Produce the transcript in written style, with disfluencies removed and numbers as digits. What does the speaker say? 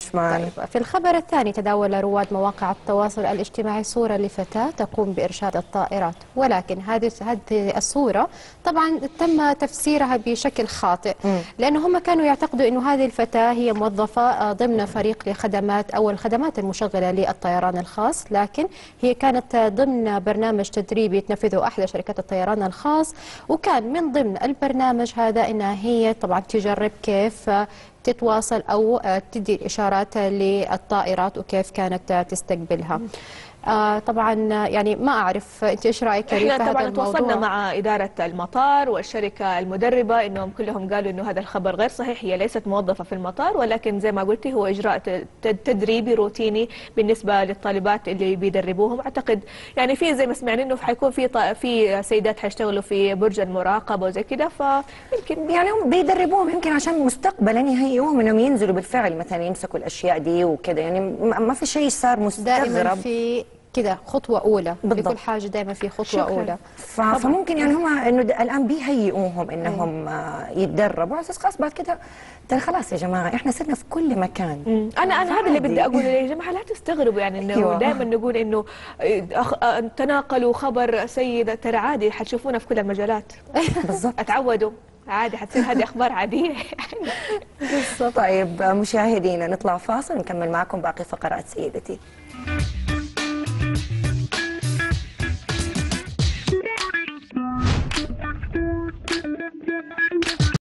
ايش معنا؟ طيب، في الخبر الثاني، تداول رواد مواقع التواصل الاجتماعي صورة لفتاة تقوم بإرشاد الطائرات، ولكن هذه الصورة طبعا تم تفسيرها بشكل خاطئ، لأنه هم كانوا يعتقدوا أنه هذه الفتاة هي موظفة ضمن فريق لخدمات أو الخدمات المشغلة للطيران الخاص، لكن هي كانت ضمن برنامج تدريبي تنفذه أحدى شركات الطيران الخاص، وكان من ضمن البرنامج هذا أنها هي طبعا تجرب كيف تتواصل أو تدي الإشارات للطائرات وكيف كانت تستقبلها. طبعا يعني ما أعرف أنت إيش رأيك في احنا هذا طبعا الموضوع؟ تواصلنا مع إدارة المطار والشركة المدربة، إنهم كلهم قالوا إنه هذا الخبر غير صحيح، هي ليست موظفة في المطار، ولكن زي ما قلتي هو إجراء تدريبي روتيني بالنسبة للطالبات اللي بيدربوهم. أعتقد يعني في زي ما سمعنا إنه حيكون في سيدات حيشتغلوا في برج المراقبة وزي كده، فيمكن يعني هم بيدربوهم يمكن عشان مستقبلا يهيئوهم انهم ينزلوا بالفعل مثلا يمسكوا الاشياء دي وكذا، يعني ما في شيء صار مستغرب. دائما في كده خطوة أولى، بالضبط. لكل حاجة دائما في خطوة شكراً. أولى. فممكن يعني هم انه الان بيهيئوهم انهم يتدربوا على اساس خلاص بعد كده خلاص يا جماعه احنا صرنا في كل مكان. انا هذا اللي بدي اقوله يا جماعه، لا تستغربوا يعني انه أيوة. دائما نقول انه تناقلوا خبر سيء، ترى عادي حتشوفونا في كل المجالات. بالضبط. اتعودوا عادي، حتصير هذه اخبار عاديه. طيب مشاهدينا نطلع فاصل ونكمل معكم باقي فقرات سيدتي.